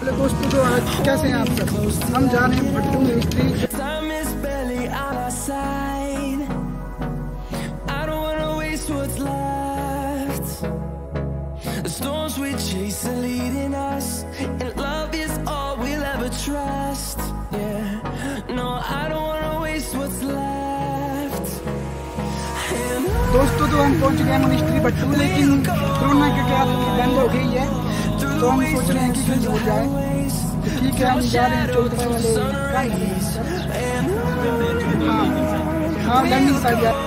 दोस्तों तो आज कैसे हैं आप सब? हम जा रहे हैं भट्टू मोनास्ट्री। दोस्तों तो हम पहुंच गए मोनास्ट्री भट्टू, लेकिन कोरोना के कारण बंद हो गई है, तो हम सोच रहे हैं कि कहीं हो जाए। तो ठीक है, हम जा रहे हैं चौथे वाले हाँ लैंडिंग साइड जा।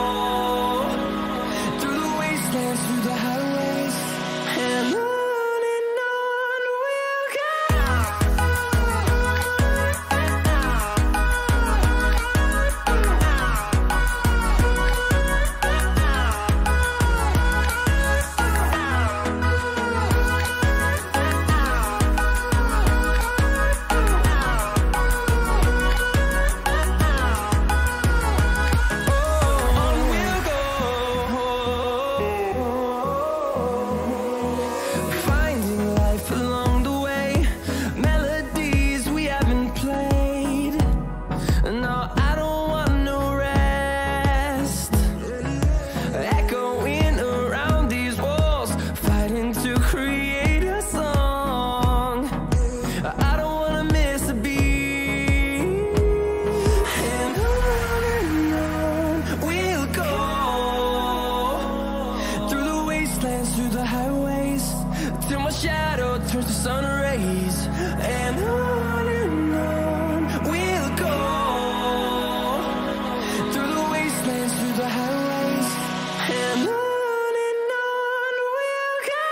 Turns to sun rays, and on we'll go through the wastelands, through the highways, and on we'll go.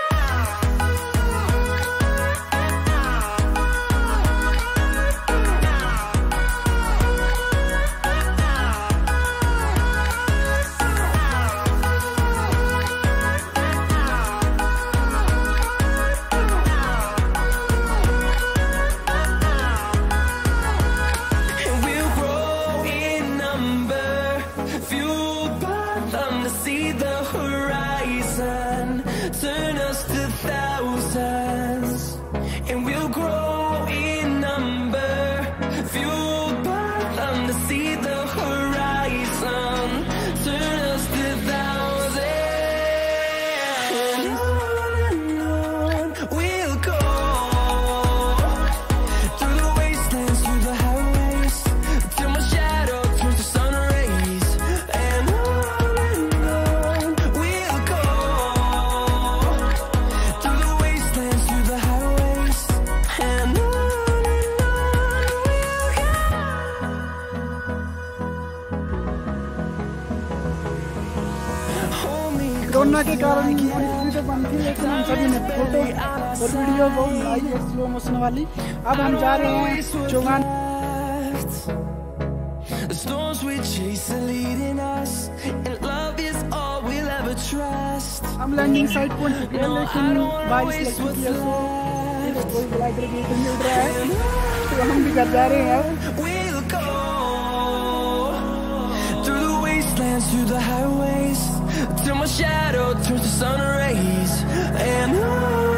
Turn us to thousands, and we'll grow in number, fueled by them to see the horizon. Turn us to thousands, and on we'll go through the wastelands, through the highways, till my shadow turns to sun rays, and on we'll go. Corona के कारण monastery तो बंद थी, लेकिन हम सभी ने photo और वीडियो बहुत बनाई है स्लो मोशन वाली। अब हम जा रहे हैं चौगान। हम लैंडिंग साइट पहुंच चुके हैं, लेकिन बारिश लग चुकी है, तो कोई ग्लाइडर भी मिल रहा है, तो हम भी घर जा रहे हैं। Through the highways, till my shadow turns to sun rays, and on